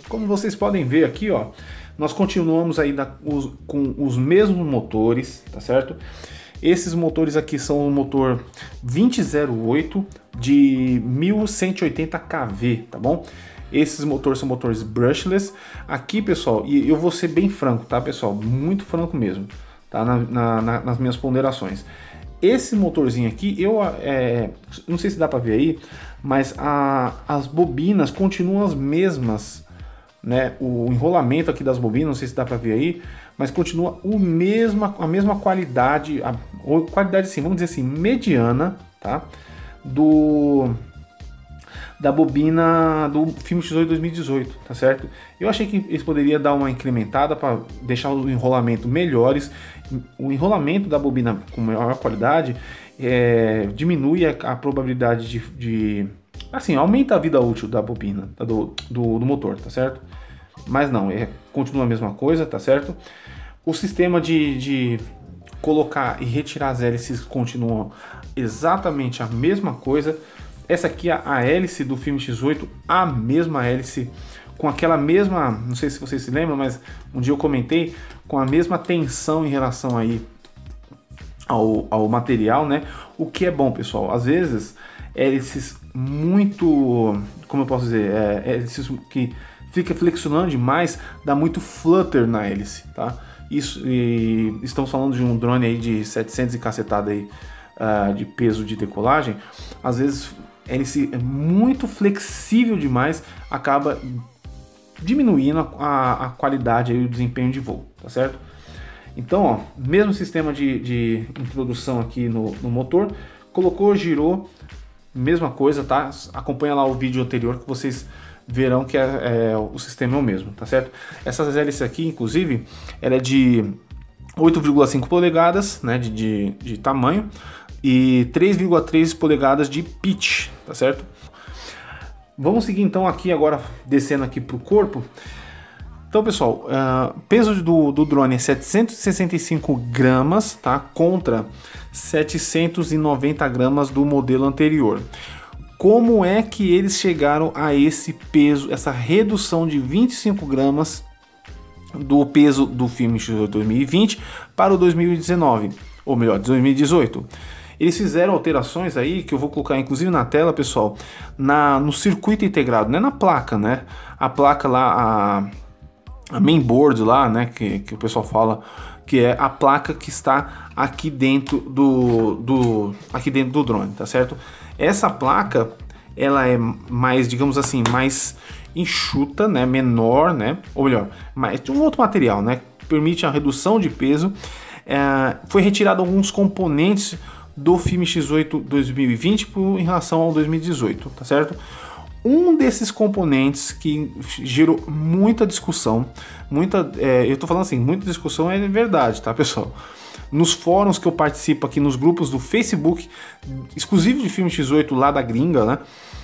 como vocês podem ver aqui, ó, nós continuamos aí com os mesmos motores, tá certo? Esses motores aqui são o motor 2008 de 1180 kV, tá bom? Esses motores são motores brushless. Aqui, pessoal, e eu vou ser bem franco, tá, pessoal? Muito franco mesmo, tá? Nas minhas ponderações. Esse motorzinho aqui, não sei se dá para ver aí, mas as bobinas continuam as mesmas, né? O enrolamento aqui das bobinas, não sei se dá para ver aí, mas continua a mesma qualidade, ou qualidade sim, vamos dizer assim, mediana, tá? Da bobina do filme X8 2018, tá certo? Eu achei que eles poderiam dar uma incrementada para deixar o enrolamento melhores. O enrolamento da bobina com maior qualidade diminui a probabilidade assim, aumenta a vida útil da bobina, do motor, tá certo? Mas não, continua a mesma coisa, tá certo? O sistema de colocar e retirar as hélices continua exatamente a mesma coisa. Essa aqui é a hélice do filme X8, a mesma hélice, com aquela mesma, não sei se vocês se lembram, mas um dia eu comentei, com a mesma tensão em relação aí ao material, né? O que é bom, pessoal. Às vezes, hélices muito, como eu posso dizer, hélices que fica flexionando demais, dá muito flutter na hélice, tá? Estamos falando de um drone aí de 700 e cacetada aí, de peso de decolagem. Às vezes hélice é muito flexível demais, acaba diminuindo a qualidade e o desempenho de voo, tá certo? Então, ó, mesmo sistema de introdução aqui no motor, colocou, girou, mesma coisa, tá? Acompanha lá o vídeo anterior que vocês verão que o sistema é o mesmo, tá certo? Essas hélices aqui, inclusive, ela é de 8,5 polegadas, né, de tamanho, e 3,3 polegadas de pitch, tá certo? Vamos seguir então aqui agora, descendo aqui para o corpo. Então, pessoal, peso do drone é 765 gramas, tá? Contra 790 gramas do modelo anterior. Como é que eles chegaram a esse peso, essa redução de 25 gramas do peso do filme X8 2020 para o 2019, ou melhor, 2018? Eles fizeram alterações aí, que eu vou colocar inclusive na tela, pessoal, no circuito integrado, não é na placa, né? A placa lá, a mainboard lá, né, que o pessoal fala, que é a placa que está aqui dentro do drone, tá certo? Essa placa, ela é mais, digamos assim, mais enxuta, né, menor, né, ou melhor, mais de um outro material, né, permite a redução de peso. Foi retirado alguns componentes do filme X8 2020 em relação ao 2018, tá certo? Um desses componentes que gerou muita discussão, eu tô falando assim, muita discussão é verdade, tá, pessoal? Nos fóruns que eu participo aqui, nos grupos do Facebook, exclusivo de filme X8 lá da gringa, né?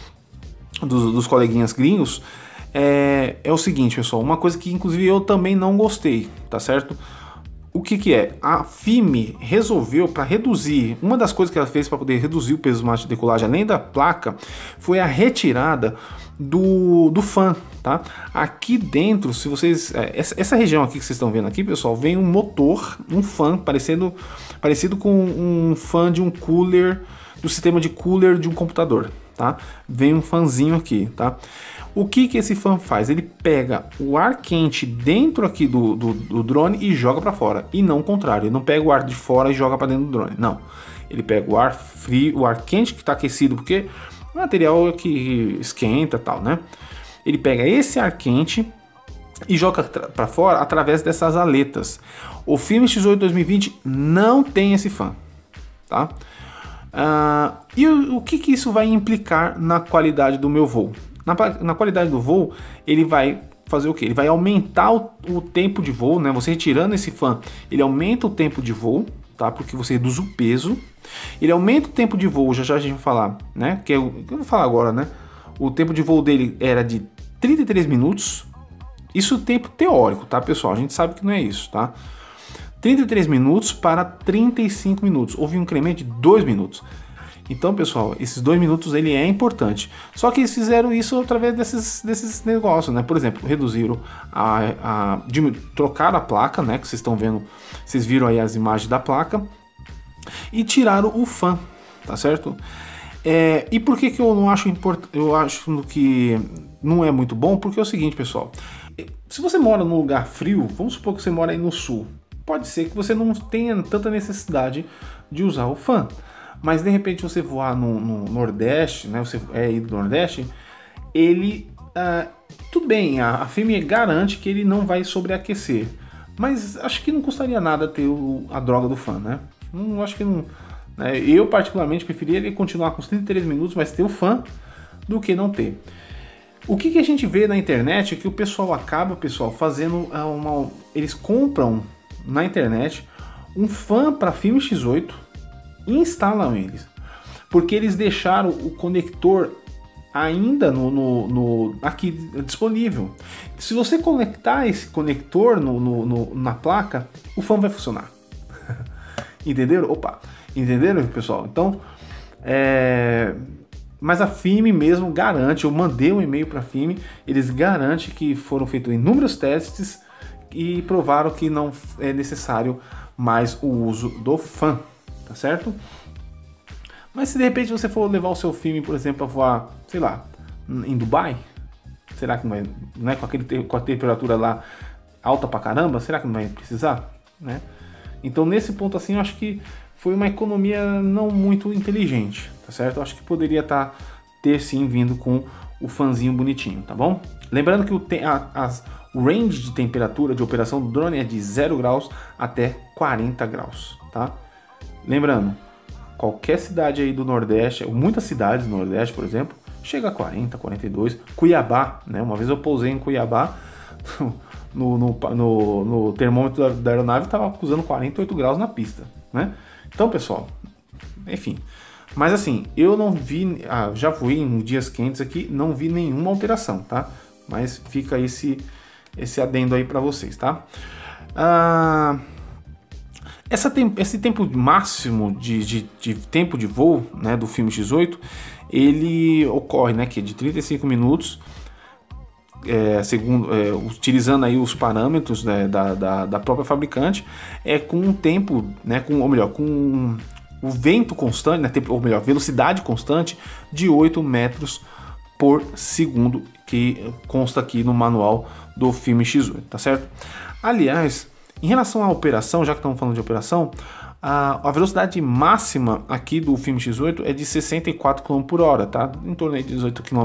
Dos coleguinhas gringos, é o seguinte, pessoal, uma coisa que inclusive eu também não gostei, tá certo? O que é? A FIME resolveu, para reduzir, uma das coisas que ela fez para poder reduzir o peso máximo de decolagem, além da placa, foi a retirada do fan, tá? Aqui dentro, se vocês, essa região aqui que vocês estão vendo aqui, pessoal, vem um motor, um fan parecido com um fan de um cooler, do sistema de cooler de um computador, tá? Vem um fanzinho aqui, tá? O que esse fan faz? Ele pega o ar quente dentro aqui do drone e joga para fora. E não o contrário, ele não pega o ar de fora e joga para dentro do drone. Não, ele pega o ar frio, o ar quente que está aquecido, porque o material que esquenta e tal, né? Ele pega esse ar quente e joga para fora através dessas aletas. O filme X8 2020 não tem esse fan, tá? E o que isso vai implicar na qualidade do meu voo? Na qualidade do voo, ele vai fazer o que? Ele vai aumentar o tempo de voo, né? Você retirando esse fan, ele aumenta o tempo de voo, tá? Porque você reduz o peso. Ele aumenta o tempo de voo, já a gente vai falar, né? Que eu vou falar agora, né? O tempo de voo dele era de 33 minutos. Isso é o tempo teórico, tá, pessoal? A gente sabe que não é isso, tá? 33 minutos para 35 minutos. Houve um incremento de 2 minutos. Então, pessoal, esses 2 minutos ele é importante. Só que eles fizeram isso através desses negócios, né? Por exemplo, reduziram trocaram a placa, né? Que vocês estão vendo, vocês viram aí as imagens da placa, e tiraram o fã, tá certo? E por que eu não acho importante? Eu acho que não é muito bom, porque é o seguinte, pessoal. Se você mora num lugar frio, vamos supor que você mora aí no sul, pode ser que você não tenha tanta necessidade de usar o fã. Mas de repente você voar no Nordeste, né? Você é aí do Nordeste, ele tudo bem, a FEMA garante que ele não vai sobreaquecer. Mas acho que não custaria nada ter a droga do fã, né? Acho que não. Né? Eu particularmente preferia ele continuar com os 33 minutos, mas ter o fã, do que não ter. O que a gente vê na internet é que o pessoal acaba, fazendo eles compram na internet um fã para filme X8 e instalam eles, porque eles deixaram o conector ainda aqui disponível. Se você conectar esse conector na placa, o fã vai funcionar. Entenderam? Opa! Entenderam, pessoal? Então, mas a FIME mesmo garante, eu mandei um e-mail para a FIME, eles garantem que foram feitos inúmeros testes e provaram que não é necessário mais o uso do fã, tá certo? Mas se de repente você for levar o seu filme, por exemplo, a voar, sei lá, em Dubai, será que não vai, né, com a temperatura lá alta pra caramba, será que não vai precisar, né? Então nesse ponto assim, eu acho que foi uma economia não muito inteligente, tá certo? Eu acho que poderia ter sim vindo com o fãzinho bonitinho, tá bom? Lembrando que o range de temperatura de operação do drone é de 0 graus até 40 graus, tá? Lembrando, qualquer cidade aí do Nordeste, muitas cidades do Nordeste, por exemplo, chega a 40, 42. Cuiabá, né? Uma vez eu pousei em Cuiabá, no termômetro da aeronave estava usando 48 graus na pista, né? Então, pessoal, enfim. Mas assim, eu não vi, já fui em dias quentes aqui, não vi nenhuma alteração, tá? Mas fica esse adendo aí para vocês, tá? Esse tempo máximo de tempo de voo, né, do filme X8, ele ocorre, né, que é de 35 minutos, utilizando aí os parâmetros, né, da própria fabricante, com um tempo, né, com o vento constante, né, velocidade constante de 8 metros por segundo, que consta aqui no manual do filme X8, tá certo? Aliás, em relação à operação, já que estamos falando de operação, a velocidade máxima aqui do filme X8 é de 64 km por hora, tá? Em torno de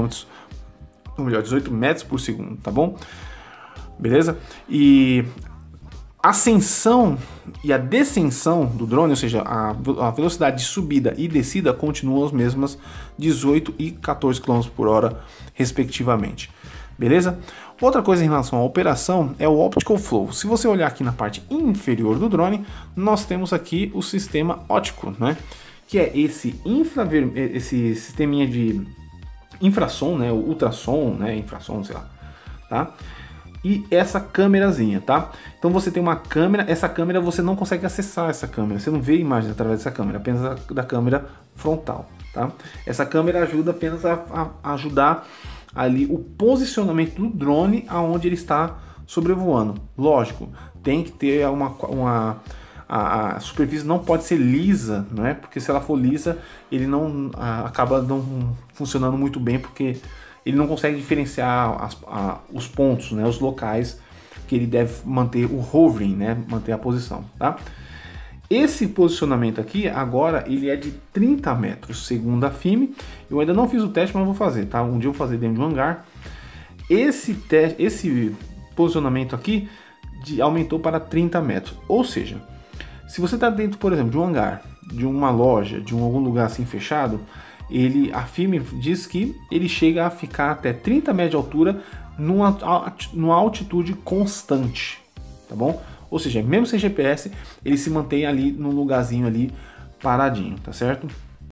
18 metros por segundo, tá bom? Beleza? E a ascensão e a descensão do drone, ou seja, a velocidade de subida e descida continuam as mesmas, 18 e 14 km por hora, respectivamente. Beleza? Outra coisa em relação à operação é o Optical Flow. Se você olhar aqui na parte inferior do drone, nós temos aqui o sistema óptico, né? Que é esse sisteminha de infrassom, né? O ultrassom, né? Infrassom, sei lá, tá? E essa câmerazinha, tá? Então você tem uma câmera, essa câmera você não consegue acessar essa câmera, você não vê imagens através dessa câmera, apenas da câmera frontal, tá? Essa câmera ajuda apenas a ajudar ali o posicionamento do drone aonde ele está sobrevoando. Lógico, tem que ter a superfície não pode ser lisa, não é? Porque se ela for lisa, ele acaba não funcionando muito bem, porque ele não consegue diferenciar os pontos, né, os locais que ele deve manter o hovering, né, manter a posição, tá? Esse posicionamento aqui, agora, ele é de 30 metros, segundo a FIME. Eu ainda não fiz o teste, mas vou fazer, tá? Um dia eu vou fazer dentro de um hangar. Esse posicionamento aqui aumentou para 30 metros. Ou seja, se você está dentro, por exemplo, de um hangar, de uma loja, de algum lugar assim fechado, a FIME diz que ele chega a ficar até 30 metros de altura numa altitude constante, tá bom? Ou seja, mesmo sem GPS, ele se mantém ali num lugarzinho ali paradinho, tá certo?